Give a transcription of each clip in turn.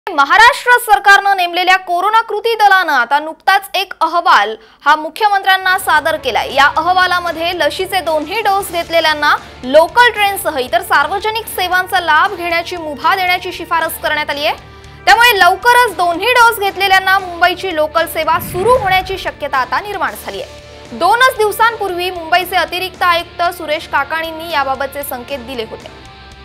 महाराष्ट्र सरकारने नेमलेल्या कोरोना कृती दलाने आता नुकताच एक अहवाल हा मुख्यमंत्र्यांना सादर केलाय। या अहवालामध्ये लशीचे दोन्ही डोस घेतलेल्यांना लोकल ट्रेनसह इतर सार्वजनिक सेवांचा लाभ घेण्याची मुभा देण्याची शिफारस करण्यात आली आहे। त्यामुळे लवकरच दोन्ही डोस घेतलेल्यांना मुंबईची लोकल सेवा सुरू होण्याची शक्यता आता निर्माण झाली आहे। 2 दिवसांपूर्वी मुंबईचे अतिरिक्त आयुक्त सुरेश काकाणींनी याबाबतचे संकेत दिले होते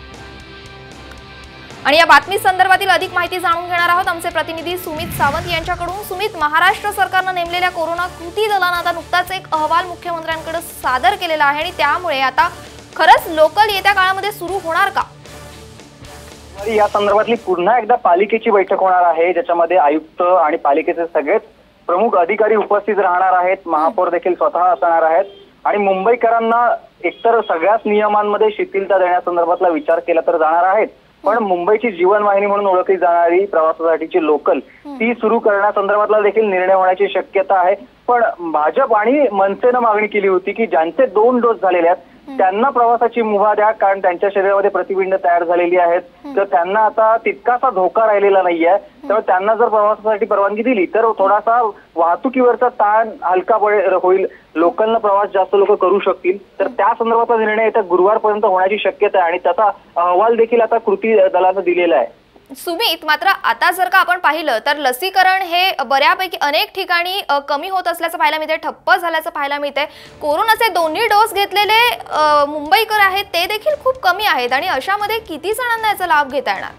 आणि या बातमी संदर्भातील अधिक माहिती जाणून घेणार आहोत आमचे प्रतिनिधी सुमित सावंत यांच्याकडून। सुमित, महाराष्ट्र सरकारने नेमलेल्या कोरोना कृती दलाने आता नुकताच एक अहवाल मुख्यमंत्र्यांकडे सादर केलेला आहे आणि त्यामुळे आता खरंच लोकल येत्या काळामध्ये सुरू होणार का? या संदर्भातली पुन्हा एकदा पालिकेची बैठक होणार आहे, ज्याच्यामध्ये आयुक्त आणि पालिकेचे सगळेच प्रमुख अधिकारी उपस्थित राहणार आहेत। महापौर देखील स्वतः असणार आहेत आणि मुंबईकरांना एकतर सगळ्याच नियमांमध्ये शिथिलता देण्यासंदर्भातला विचार केला तर जाणार आहेत, पण मुंबईची जीवनवाहिनी म्हणून ओळखली जाणारी प्रवासासाठीची लोकल ती सुरू करण्यासंदर्भातला देखील निर्णय होण्याची शक्यता आहे। पण भाजप आणि मनसेनं मागणी केली होती की ज्यांचे 2 डोस झालेले आहेत त्यांना प्रवासाची मुभा द्या, कारण त्यांच्या शरीरामध्ये प्रतिबिंब तयार झालेली आहेत, तर त्यांना आता तितकासा धोका राहिलेला नाहीये। त्यामुळे त्यांना जर प्रवासासाठी परवानगी दिली तर थोडासा वाहतुकीवरचा ताण हलका होईल, लोकलनं प्रवास जास्त लोक करू शकतील। तर त्या संदर्भातला निर्णय येत्या गुरुवारपर्यंत होण्याची शक्यता आहे आणि त्याचा अहवाल देखील आता कृती दलानं दिलेला आहे। सुमित, मात्र आता जर का आपण पाहिलं तर लसीकरण हे बऱ्यापैकी अनेक ठिकाणी कमी होत असल्याचं पाहायला मिळते, ठप्प झाल्याचं पाहायला मिळते। कोरोनाचे दोन्ही डोस घेतलेले मुंबईकर आहेत ते देखील खूप कमी आहेत आणि अशामध्ये किती जणांना याचा लाभ घेता येणार?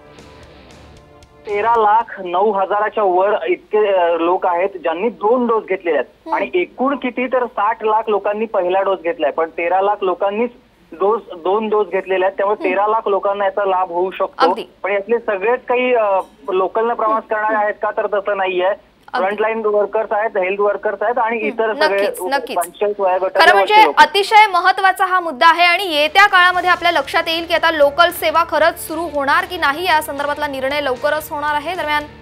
13,09,000च्या वर इतके लोक आहेत ज्यांनी 2 डोस घेतलेले आहेत आणि एकूण किती तर 60 लाख लोकांनी पहिला डोस घेतलाय, पण 13 लाख लोकांनीच 2 डोस घेतलेले आहेत। त्यामुळे 13 लाख लोकांना याचा लाभ होऊ शकतो। पण यातले सगळेच काही लोकलनं प्रवास करणारे आहेत का, तर तसं नाहीये। फ्रंटलाईन वर्कर्स आहेत, हेल्थ वर्कर्स आहेत आणि इतर सगळे 45 वयोगटातील। खरं म्हणजे अतिशय महत्त्वाचा हा मुद्दा आहे आणि येत्या काळामध्ये आपल्या लक्षात येईल की आता लोकल सेवा खरंच सुरू होणार की नाही या संदर्भातला निर्णय लवकरच होणार आहे। दरम्यान